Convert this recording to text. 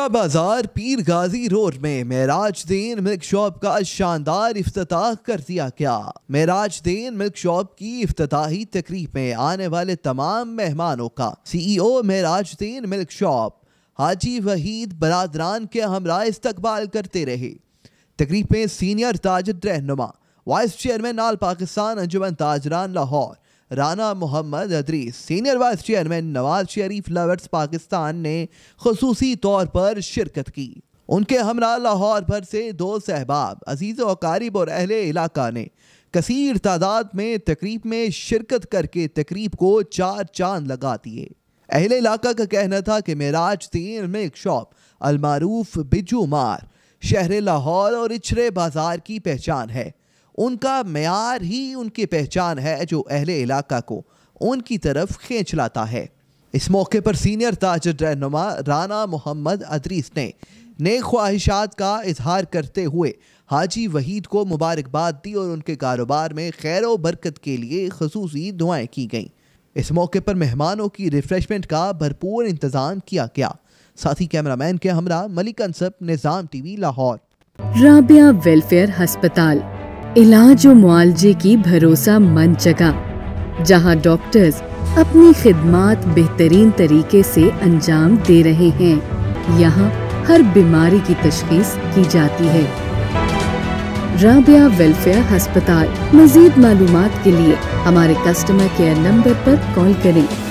शाह बाजार पीर गाजी रोड में Merajuddin milk shop का शानदार इफ्तिताह कर दिया गया। मेराजुद्दीन मिल्क शॉप की इफ्तिताही तकरीब में आने वाले तमाम मेहमानों का CEO Merajuddin milk shop Haji Waheed बरादरान के हमरा इस्तकबाल करते रहे। तकरीब में सीनियर ताजिर रहनुमा vice chairman all Pakistan Anjuman Tajiran Lahore Rana Mohammad Idrees, senior vice chairman Nawaz Sharif lovers Pakistan ने खुसूसी तौर पर शिरकत की। उनके हमरा लाहौर भर से 2 सहबाब अजीज व अकारिब और अहले इलाका ने कसीर तादाद में तकरीब में शिरकत करके तकरीब को 4 चांद लगा दिए। अहले इलाका का कहना था कि मेराजुद्दीन मिल्क शॉप अलमारूफ बिजू मार शहर लाहौर और इचरे बाजार की पहचान है। उनका मयार ही उनकी पहचान है जो अहले इलाका को उनकी तरफ खींच लाता है। इस मौके पर सीनियर ताजिर रहनुमा राना मोहम्मद अदरीस ने नेक ख्वाहिशात का इजहार करते हुए हाजी वहीद को मुबारकबाद दी और उनके कारोबार में खैर व बरकत के लिए खुसूसी दुआएं की गईं। इस मौके पर मेहमानों की रिफ्रेशमेंट का भरपूर इंतजाम किया गया। साथ ही कैमरामैन के हमरा मलिक अंसब, निज़ाम TV लाहौर। राबिया वेलफेयर अस्पताल इलाज और मुआलजे की भरोसा मंद जगह, जहां डॉक्टर्स अपनी खिदमात बेहतरीन तरीके से अंजाम दे रहे हैं। यहां हर बीमारी की तशखीस की जाती है। राबिया वेलफेयर अस्पताल। मजीद मालूमात के लिए हमारे कस्टमर केयर नंबर पर कॉल करें।